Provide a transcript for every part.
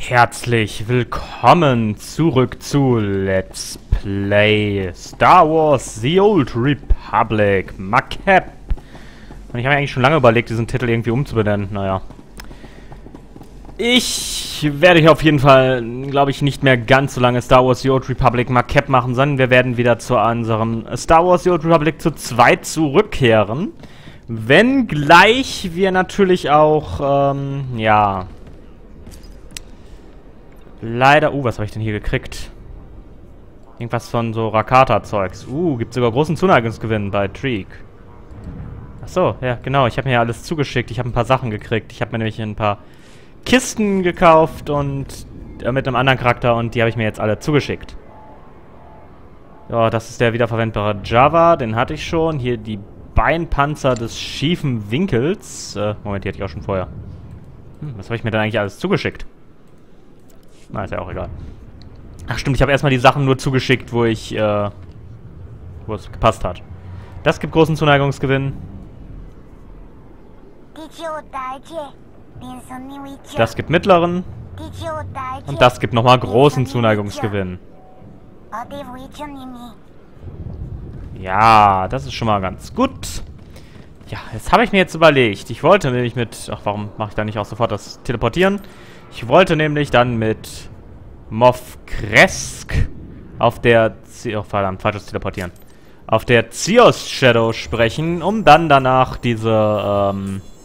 Herzlich willkommen zurück zu Let's Play Star Wars The Old Republic Macap. Und ich habe mir eigentlich schon lange überlegt, diesen Titel irgendwie umzubenennen. Naja. Ich werde hier auf jeden Fall, glaube ich, nicht mehr ganz so lange Star Wars The Old Republic Macap machen, sondern wir werden wieder zu unserem Star Wars The Old Republic zu zweit zurückkehren. Wenngleich wir natürlich auch, ja... Leider... was habe ich denn hier gekriegt? Irgendwas von so Rakata-Zeugs. Gibt sogar großen Zuneigungsgewinn bei Treek. Achso, ja, genau. Ich habe mir ja alles zugeschickt. Ich habe ein paar Sachen gekriegt. Ich habe mir nämlich ein paar Kisten gekauft und mit einem anderen Charakter und die habe ich mir jetzt alle zugeschickt. Ja, das ist der wiederverwendbare Java. Den hatte ich schon. Hier die Beinpanzer des schiefen Winkels. Moment, die hatte ich auch schon vorher. Was habe ich mir denn eigentlich alles zugeschickt? Na, ist ja auch egal. Ach stimmt, ich habe erstmal die Sachen nur zugeschickt, wo es gepasst hat. Das gibt großen Zuneigungsgewinn. Das gibt mittleren. Und das gibt nochmal großen Zuneigungsgewinn. Ja, das ist schon mal ganz gut. Ja, jetzt habe ich mir jetzt überlegt. Ich wollte nämlich mit... Ach, warum mache ich da nicht auch sofort das Teleportieren? Ich wollte nämlich dann mit Moff Kresk auf der... Oh, verdammt, falsches Teleportieren. Auf der Zios Shadow sprechen, um dann danach diese...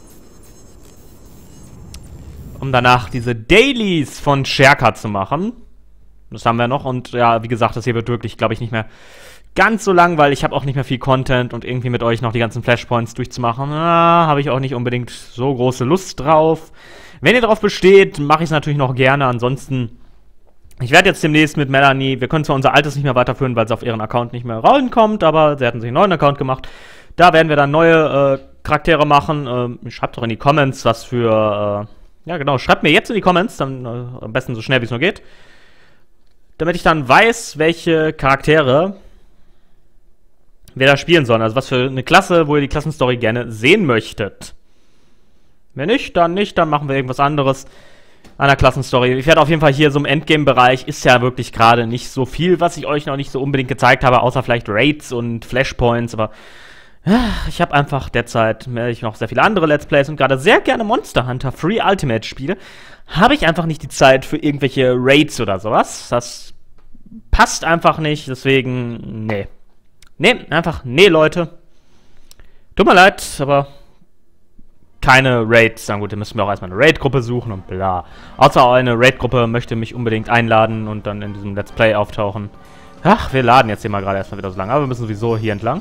um danach diese Dailies von Sherka zu machen. Das haben wir noch. Und ja, wie gesagt, das hier wird wirklich, glaube ich, nicht mehr ganz so lang, weil ich habe auch nicht mehr viel Content und irgendwie mit euch noch die ganzen Flashpoints durchzumachen, habe ich auch nicht unbedingt so große Lust drauf. Wenn ihr darauf besteht, mache ich es natürlich noch gerne. Ansonsten, ich werde jetzt demnächst mit Melanie, wir können zwar unser altes nicht mehr weiterführen, weil sie auf ihren Account nicht mehr rankommt, aber sie hatten sich einen neuen Account gemacht. Da werden wir dann neue Charaktere machen. Schreibt doch in die Comments, was für, ja genau, schreibt mir jetzt in die Comments, dann am besten so schnell wie es nur geht. Damit ich dann weiß, welche Charaktere wir da spielen sollen. Also was für eine Klasse, wo ihr die Klassenstory gerne sehen möchtet. Wenn nicht, dann machen wir irgendwas anderes an der Klassenstory. Ich werde auf jeden Fall hier so im Endgame-Bereich, ist ja wirklich gerade nicht so viel, was ich euch noch nicht so unbedingt gezeigt habe, außer vielleicht Raids und Flashpoints, aber ich habe einfach derzeit noch sehr viele andere Let's Plays und gerade sehr gerne Monster Hunter Free Ultimate spiele, habe ich einfach nicht die Zeit für irgendwelche Raids oder sowas. Das passt einfach nicht, deswegen, nee. Nee, Leute. Tut mir leid, aber keine Raids. Na gut, dann müssen wir auch erstmal eine Raid-Gruppe suchen und bla. Außer eine Raid-Gruppe möchte mich unbedingt einladen und dann in diesem Let's Play auftauchen. Ach, wir laden jetzt hier mal gerade erstmal wieder so lang. Aber wir müssen sowieso hier entlang.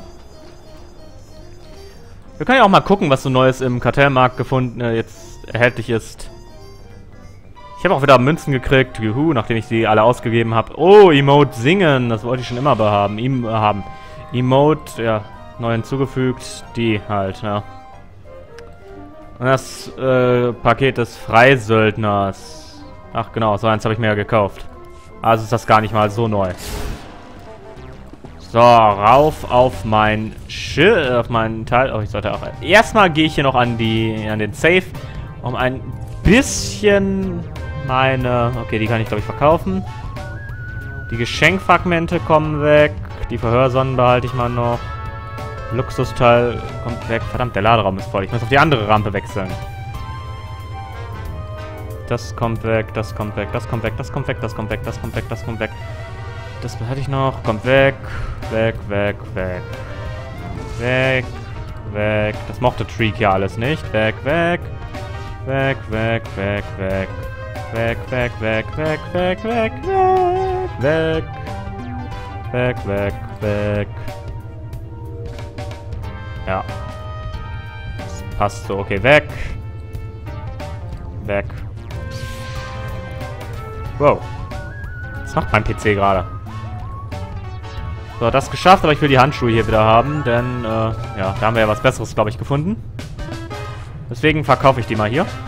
Wir können ja auch mal gucken, was so Neues im Kartellmarkt gefunden jetzt erhältlich ist. Ich habe auch wieder Münzen gekriegt. Juhu, nachdem ich sie alle ausgegeben habe. Oh, Emote singen. Das wollte ich schon immer haben. Emote, ja, neu hinzugefügt. Die halt, ja. Und das Paket des Freisöldners. Ach genau, so eins habe ich mir ja gekauft. Also ist das gar nicht mal so neu. So, rauf auf mein Schild, auf meinen Teil. Oh, ich sollte auch... Erstmal gehe ich hier noch an den Safe, um ein bisschen meine... Okay, die kann ich, glaube ich, verkaufen. Die Geschenkfragmente kommen weg. Die Verhörsonnen behalte ich mal noch. Luxusteil kommt weg. Verdammt, der Laderaum ist voll. Ich muss auf die andere Rampe wechseln. Das kommt weg, das kommt weg, das kommt weg, das kommt weg, das kommt weg, das kommt weg, das kommt weg. Das hatte ich noch. Kommt weg. Weg. Das mochte Treek ja alles nicht. Weg. Weg. Ja. Das passt so. Okay, weg. Wow. Was macht mein PC gerade? So, das geschafft, aber ich will die Handschuhe hier wieder haben, denn, ja, da haben wir ja was Besseres, glaube ich, gefunden. Deswegen verkaufe ich die mal hier.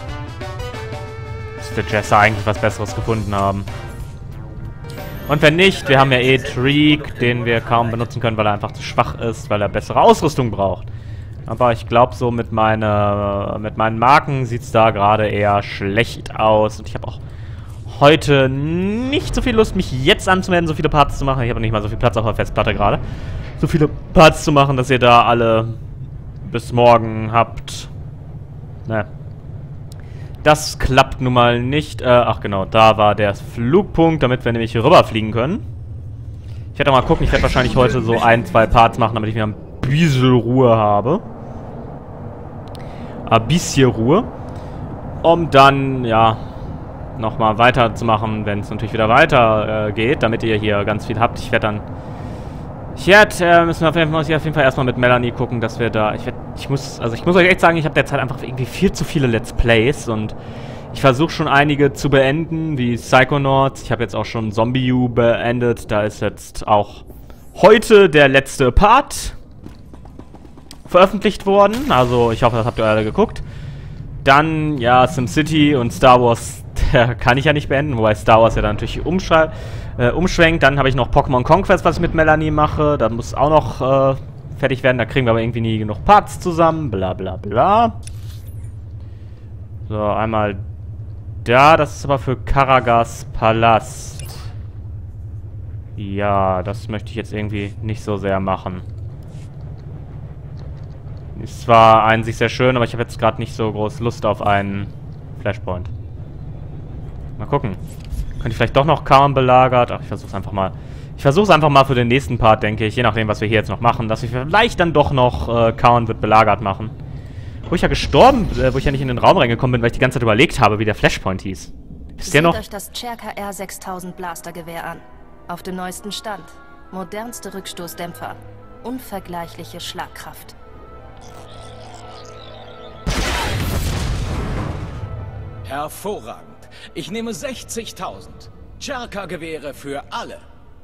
Müsste Jessa eigentlich was Besseres gefunden haben. Und wenn nicht, wir haben ja eh Treek, den wir kaum benutzen können, weil er einfach zu schwach ist, weil er bessere Ausrüstung braucht. Aber ich glaube, so mit meinen Marken sieht es da gerade eher schlecht aus. Und ich habe auch heute nicht so viel Lust, mich jetzt anzumelden, so viele Parts zu machen. Ich habe nicht mal so viel Platz auf der Festplatte gerade. So viele Parts zu machen, dass ihr da alle bis morgen habt. Ne. Das klappt nun mal nicht. Ach genau, da war der Flugpunkt, damit wir nämlich rüberfliegen können. Ich werde mal gucken, ich werde wahrscheinlich heute so 1, 2 Parts machen, damit ich wieder ein bisschen Ruhe habe. Ein bisschen Ruhe. Um dann, ja, nochmal weiterzumachen, wenn es natürlich wieder weiter geht, damit ihr hier ganz viel habt. Müssen wir auf jeden Fall erstmal mit Melanie gucken, dass wir da, ich muss euch echt sagen, ich habe derzeit einfach irgendwie viel zu viele Let's Plays und ich versuche schon einige zu beenden, wie Psychonauts. Ich habe jetzt auch schon Zombie U beendet, da ist jetzt auch heute der letzte Part veröffentlicht worden, also ich hoffe, das habt ihr alle geguckt. Dann, ja, SimCity und Star Wars, der kann ich ja nicht beenden, wobei Star Wars ja dann natürlich umschwenkt. Dann habe ich noch Pokémon Conquest, was ich mit Melanie mache. Da muss auch noch fertig werden. Da kriegen wir aber irgendwie nie genug Parts zusammen. Bla bla bla. So, einmal da. Das ist aber für Karagas Palast. Ja, das möchte ich jetzt irgendwie nicht so sehr machen. Ist zwar an sich sehr schön, aber ich habe jetzt gerade nicht so groß Lust auf einen Flashpoint. Mal gucken. Könnte ich vielleicht doch noch Kaon belagert? Ach, ich versuch's einfach mal. Ich versuch's einfach mal für den nächsten Part, denke ich. Je nachdem, was wir hier jetzt noch machen. Dass wir vielleicht dann doch noch Kaon wird belagert machen. Wo ich ja gestorben, wo ich ja nicht in den Raum reingekommen bin, weil ich die ganze Zeit überlegt habe, wie der Flashpoint hieß. Wisst ihr noch? Seht euch das Cherka R6000 Blastergewehr an. Auf dem neuesten Stand. Modernste Rückstoßdämpfer. Unvergleichliche Schlagkraft. Hervorragend. Ich nehme 60.000. Cherka-Gewehre für alle.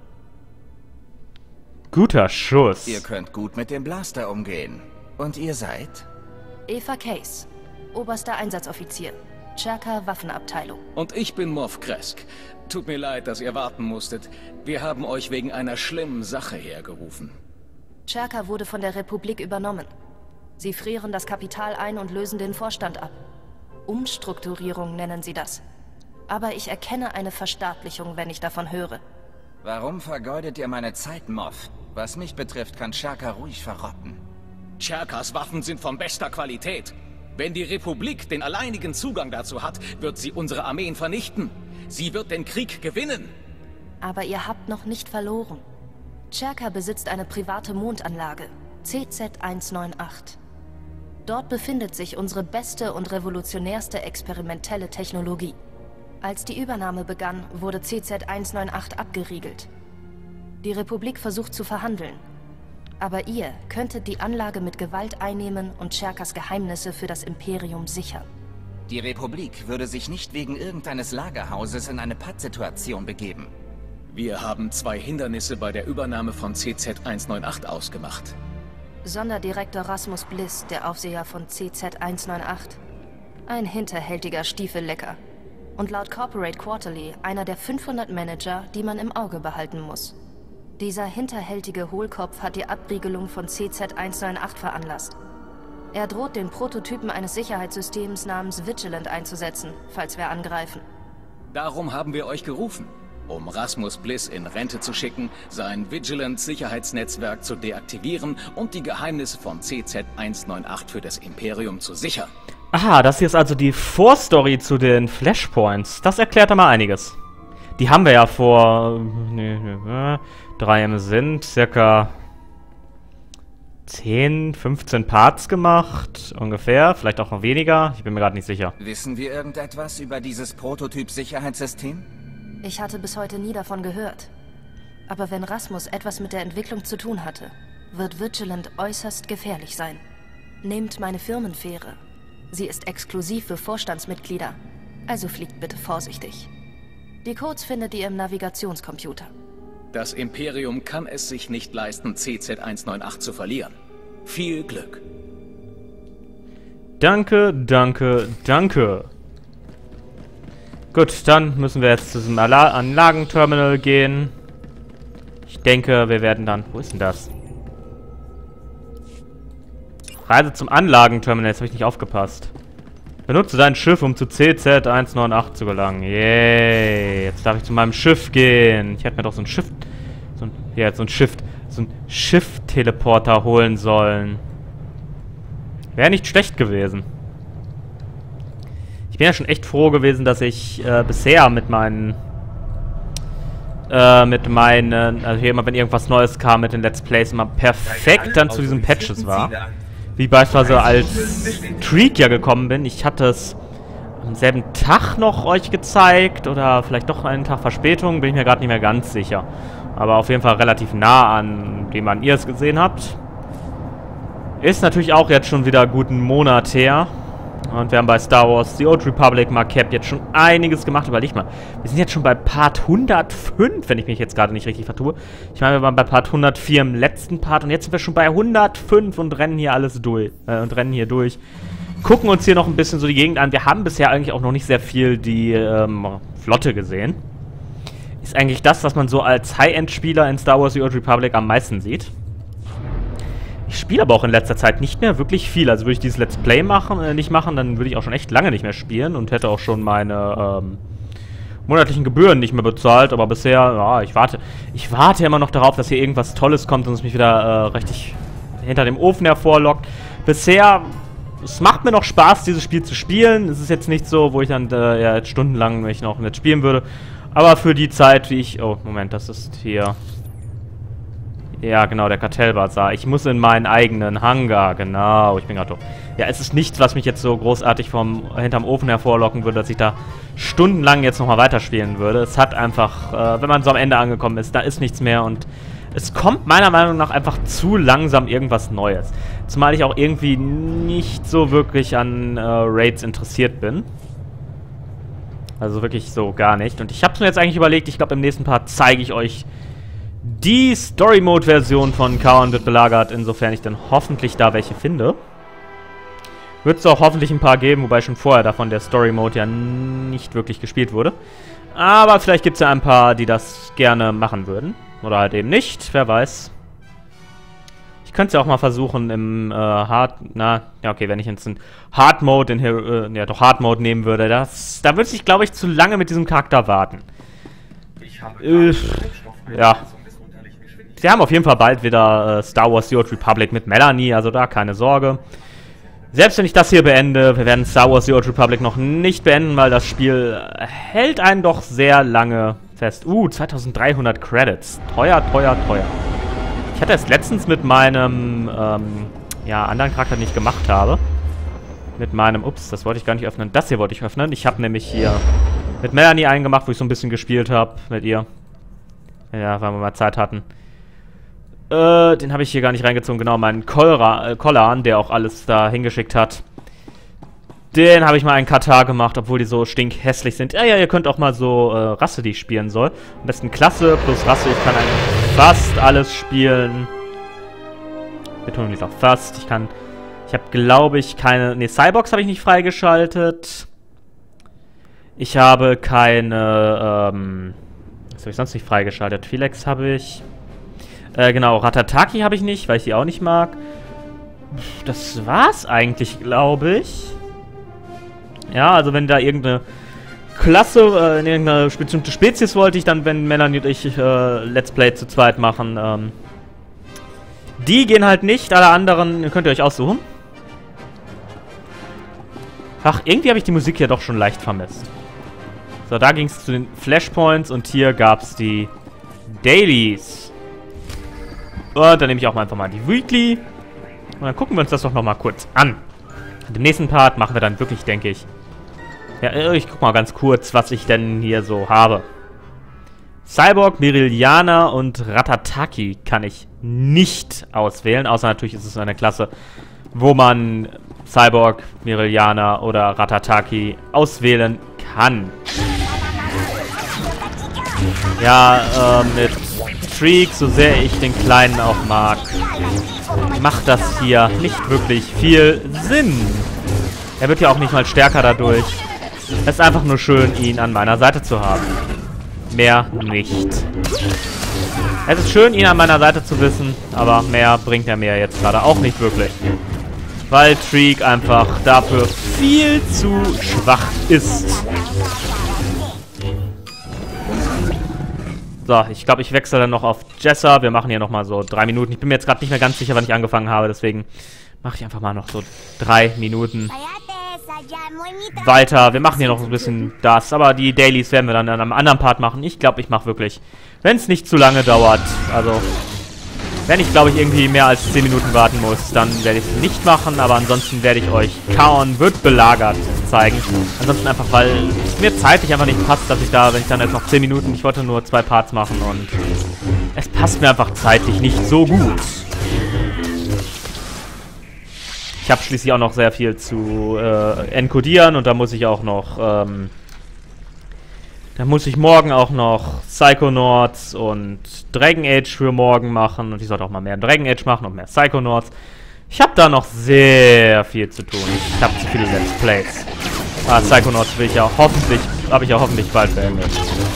Guter Schuss. Ihr könnt gut mit dem Blaster umgehen. Und ihr seid? Eva Case, oberster Einsatzoffizier. Cherka Waffenabteilung. Und ich bin Moff Kresk. Tut mir leid, dass ihr warten musstet. Wir haben euch wegen einer schlimmen Sache hergerufen. Cherka wurde von der Republik übernommen. Sie frieren das Kapital ein und lösen den Vorstand ab. Umstrukturierung nennen sie das. Aber ich erkenne eine Verstaatlichung, wenn ich davon höre. Warum vergeudet ihr meine Zeit, Moff? Was mich betrifft, kann Cherka ruhig verrotten. Cherkas Waffen sind von bester Qualität. Wenn die Republik den alleinigen Zugang dazu hat, wird sie unsere Armeen vernichten. Sie wird den Krieg gewinnen. Aber ihr habt noch nicht verloren. Cherka besitzt eine private Mondanlage, CZ-198. Dort befindet sich unsere beste und revolutionärste experimentelle Technologie. Als die Übernahme begann, wurde CZ-198 abgeriegelt. Die Republik versucht zu verhandeln. Aber ihr könntet die Anlage mit Gewalt einnehmen und Cherkas Geheimnisse für das Imperium sichern. Die Republik würde sich nicht wegen irgendeines Lagerhauses in eine Pattsituation begeben. Wir haben 2 Hindernisse bei der Übernahme von CZ-198 ausgemacht. Sonderdirektor Rasmus Bliss, der Aufseher von CZ-198. Ein hinterhältiger Stiefellecker. Und laut Corporate Quarterly einer der 500 Manager, die man im Auge behalten muss. Dieser hinterhältige Hohlkopf hat die Abriegelung von CZ-198 veranlasst. Er droht, den Prototypen eines Sicherheitssystems namens Vigilant einzusetzen, falls wir angreifen. Darum haben wir euch gerufen, um Rasmus Bliss in Rente zu schicken, sein Vigilant-Sicherheitsnetzwerk zu deaktivieren und die Geheimnisse von CZ-198 für das Imperium zu sichern. Aha, das hier ist also die Vorstory zu den Flashpoints. Das erklärt einmal einiges. Die haben wir ja vor 3 im Sinn, circa 10, 15 Parts gemacht, ungefähr. Vielleicht auch noch weniger, ich bin mir gerade nicht sicher. Wissen wir irgendetwas über dieses Prototyp-Sicherheitssystem? Ich hatte bis heute nie davon gehört. Aber wenn Rasmus etwas mit der Entwicklung zu tun hatte, wird Vigilant äußerst gefährlich sein. Nehmt meine Firmenfähre. Sie ist exklusiv für Vorstandsmitglieder, also fliegt bitte vorsichtig. Die Codes findet ihr im Navigationscomputer. Das Imperium kann es sich nicht leisten, CZ-198 zu verlieren. Viel Glück. Danke, danke, danke. Gut, dann müssen wir jetzt zu diesem Anlagenterminal gehen. Ich denke, wir werden dann... Wo ist denn das? Reise zum Anlagenterminal, jetzt habe ich nicht aufgepasst. Benutze dein Schiff, um zu CZ198 zu gelangen. Yay. Jetzt darf ich zu meinem Schiff gehen. Ich hätte mir doch so ein Schiff... So ein Schiff-Teleporter holen sollen. Wäre nicht schlecht gewesen. Ich bin ja schon echt froh gewesen, dass ich bisher mit meinen... also hier immer, wenn irgendwas Neues kam mit den Let's Plays, immer perfekt dann zu diesen Patches war. Wie beispielsweise als Treek ja gekommen bin. Ich hatte es am selben Tag noch euch gezeigt oder vielleicht doch einen Tag Verspätung, bin ich mir gerade nicht mehr ganz sicher. Aber auf jeden Fall relativ nah an dem, an ihr es gesehen habt. Ist natürlich auch jetzt schon wieder einen guten Monat her. Und wir haben bei Star Wars The Old Republic Marquette jetzt schon einiges gemacht. Überleg mal, wir sind jetzt schon bei Part 105, wenn ich mich jetzt gerade nicht richtig vertue. Ich meine, wir waren bei Part 104 im letzten Part und jetzt sind wir schon bei 105 und rennen hier alles durch. Gucken uns hier noch ein bisschen so die Gegend an. Wir haben bisher eigentlich auch noch nicht sehr viel die Flotte gesehen. Ist eigentlich das, was man so als High-End-Spieler in Star Wars The Old Republic am meisten sieht. Ich spiele aber auch in letzter Zeit nicht mehr wirklich viel. Also würde ich dieses Let's Play nicht machen, dann würde ich auch schon echt lange nicht mehr spielen und hätte auch schon meine monatlichen Gebühren nicht mehr bezahlt. Aber bisher, ja, ich warte immer noch darauf, dass hier irgendwas Tolles kommt und es mich wieder richtig hinter dem Ofen hervorlockt. Bisher, es macht mir noch Spaß, dieses Spiel zu spielen. Es ist jetzt nicht so, wo ich dann ja, jetzt stundenlang mich noch nicht spielen würde. Aber für die Zeit, wie ich... Oh, Moment, das ist hier... Ja, genau, der Kartellbazar. Ich muss in meinen eigenen Hangar, genau. Ich bin gerade doof. Ja, es ist nichts, was mich jetzt so großartig hinterm Ofen hervorlocken würde, dass ich da stundenlang jetzt nochmal weiterspielen würde. Es hat einfach, wenn man so am Ende angekommen ist, da ist nichts mehr und es kommt meiner Meinung nach einfach zu langsam irgendwas Neues. Zumal ich auch irgendwie nicht so wirklich an Raids interessiert bin. Also wirklich so gar nicht. Und ich habe es mir jetzt eigentlich überlegt, ich glaube im nächsten Part zeige ich euch die Story-Mode-Version von Kaon wird belagert, insofern ich dann hoffentlich da welche finde. Wird es auch hoffentlich ein paar geben, wobei schon vorher davon der Story-Mode ja nicht wirklich gespielt wurde. Aber vielleicht gibt es ja ein paar, die das gerne machen würden. Oder halt eben nicht, wer weiß. Ich könnte es ja auch mal versuchen im wenn ich jetzt einen Hard-Mode, Hard-Mode nehmen würde, da würde ich, glaube ich, zu lange mit diesem Charakter warten. Ja. Wir haben auf jeden Fall bald wieder Star Wars The Old Republic mit Melanie, also da keine Sorge. Selbst wenn ich das hier beende, wir werden Star Wars The Old Republic noch nicht beenden, weil das Spiel hält einen doch sehr lange fest. 2300 Credits. Teuer, teuer, teuer. Ich hatte es letztens mit meinem, anderen Charakter, den ich gemacht habe. Mit meinem, das wollte ich gar nicht öffnen. Das hier wollte ich öffnen. Ich habe nämlich hier mit Melanie einen gemacht, wo ich so ein bisschen gespielt habe mit ihr. Ja, weil wir mal Zeit hatten. Den habe ich hier gar nicht reingezogen. Genau, meinen Kollan, der auch alles da hingeschickt hat. Den habe ich mal in Katar gemacht, obwohl die so stinkhässlich sind. Ja, ihr könnt auch mal so Rasse, die ich spielen soll. Am besten Klasse plus Rasse. Ich kann eigentlich fast alles spielen. Betonung liegt auf fast. Ich habe, glaube ich, keine... Ne, Cyborgs habe ich nicht freigeschaltet. Ich habe keine... was habe ich sonst nicht freigeschaltet? Philex habe ich... genau, Ratataki habe ich nicht, weil ich die auch nicht mag. Das war's eigentlich, glaube ich. Ja, also wenn da irgendeine Klasse, irgendeine bestimmte Spezies wollte ich dann, wenn Melanie und ich Let's Play zu zweit machen. Die gehen halt nicht, alle anderen könnt ihr euch aussuchen. Ach, irgendwie habe ich die Musik ja doch schon leicht vermisst. So, da ging es zu den Flashpoints und hier gab es die Dailies. Und dann nehme ich auch mal einfach mal die Weekly. Und dann gucken wir uns das doch nochmal kurz an. Und im nächsten Part machen wir dann wirklich, denke ich... Ja, ich guck mal ganz kurz, was ich denn hier so habe. Cyborg, Meridiana und Ratataki kann ich nicht auswählen. Außer natürlich ist es eine Klasse, wo man Cyborg, Meridiana oder Ratataki auswählen kann. Ja, mit Treek, so sehr ich den Kleinen auch mag, macht das hier nicht wirklich viel Sinn. Er wird ja auch nicht mal stärker dadurch. Es ist einfach nur schön, ihn an meiner Seite zu haben. Mehr nicht. Es ist schön, ihn an meiner Seite zu wissen, aber mehr bringt er mir jetzt gerade auch nicht wirklich. Weil Treek einfach dafür viel zu schwach ist. So, ich glaube, ich wechsle dann noch auf Jessa. Wir machen hier nochmal so 3 Minuten. Ich bin mir jetzt gerade nicht mehr ganz sicher, wann ich angefangen habe. Deswegen mache ich einfach mal noch so 3 Minuten weiter. Wir machen hier noch ein bisschen das. Aber die Dailies werden wir dann an einem anderen Part machen. Ich glaube, ich mache wirklich, wenn es nicht zu lange dauert. Also, wenn ich, glaube ich, irgendwie mehr als 10 Minuten warten muss, dann werde ich es nicht machen. Aber ansonsten werde ich euch Kaon wird belagert zeigen. Ansonsten einfach, weil es mir zeitlich einfach nicht passt, dass ich da, wenn ich dann jetzt noch 10 Minuten, ich wollte nur 2 Parts machen und es passt mir einfach zeitlich nicht so gut. Ich habe schließlich auch noch sehr viel zu encodieren und da muss ich auch noch, da muss ich morgen auch noch Psychonauts und Dragon Age für morgen machen und ich sollte auch mal mehr Dragon Age machen und mehr Psychonauts. Ich habe da noch sehr viel zu tun. Ich habe zu viele Let's Plays. Psychonauts will ich ja hoffentlich, habe ich ja hoffentlich bald beendet.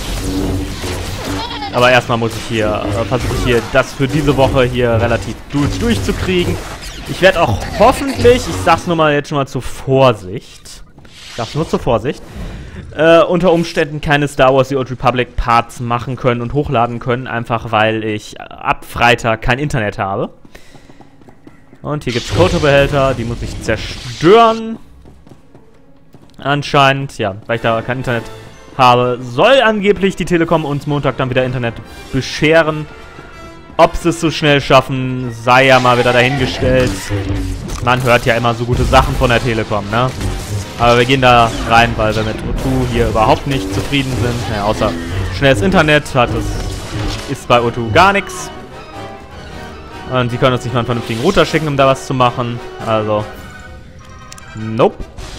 Aber erstmal muss ich hier, versuche ich hier das für diese Woche hier relativ durchzukriegen. Ich werde auch hoffentlich, ich sag's nur mal jetzt schon mal zur Vorsicht. Ich sag's nur zur Vorsicht. Unter Umständen keine Star Wars The Old Republic Parts machen können und hochladen können, einfach weil ich ab Freitag kein Internet habe. Und hier gibt's Koto-Behälter, die muss ich zerstören. Anscheinend, ja, weil ich da kein Internet habe, soll angeblich die Telekom uns Montag dann wieder Internet bescheren. Ob sie es so schnell schaffen, sei ja mal wieder dahingestellt. Man hört ja immer so gute Sachen von der Telekom, ne? Aber wir gehen da rein, weil wir mit O2 hier überhaupt nicht zufrieden sind. Naja, außer schnelles Internet ist bei O2 gar nichts. Und sie können uns nicht mal einen vernünftigen Router schicken, um da was zu machen. Also, nope.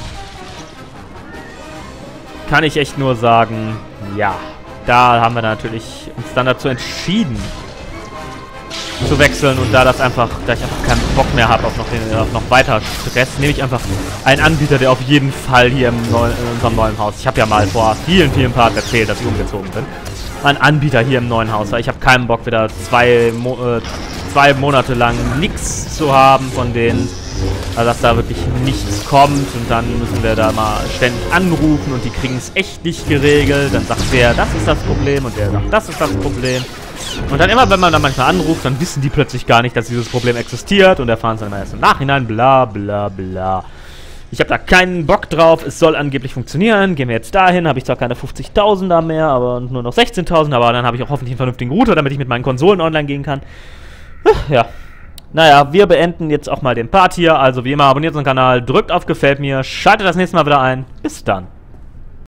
Kann ich echt nur sagen, ja. Da haben wir natürlich uns dann dazu entschieden, zu wechseln. Und da ich einfach keinen Bock mehr habe auf noch weiter Stress, nehme ich einfach einen Anbieter, der auf jeden Fall hier in unserem neuen Haus, ich habe ja mal vor vielen Parts erzählt, dass ich umgezogen bin, ein Anbieter hier im neuen Haus, weil ich habe keinen Bock wieder 2 Monate lang nichts zu haben von denen, also dass da wirklich nichts kommt und dann müssen wir da mal ständig anrufen und die kriegen es echt nicht geregelt, dann sagt der, das ist das Problem und der sagt, das ist das Problem. Und dann immer, wenn man dann manchmal anruft, dann wissen die plötzlich gar nicht, dass dieses Problem existiert und erfahren es dann immer erst im Nachhinein, bla bla bla. Ich habe da keinen Bock drauf, es soll angeblich funktionieren, gehen wir jetzt dahin, habe ich zwar keine 50.000er mehr, aber nur noch 16.000, aber dann habe ich auch hoffentlich einen vernünftigen Router, damit ich mit meinen Konsolen online gehen kann. Ja, naja, wir beenden jetzt auch mal den Part hier, also wie immer, abonniert unseren Kanal, drückt auf Gefällt mir, schaltet das nächste Mal wieder ein, bis dann.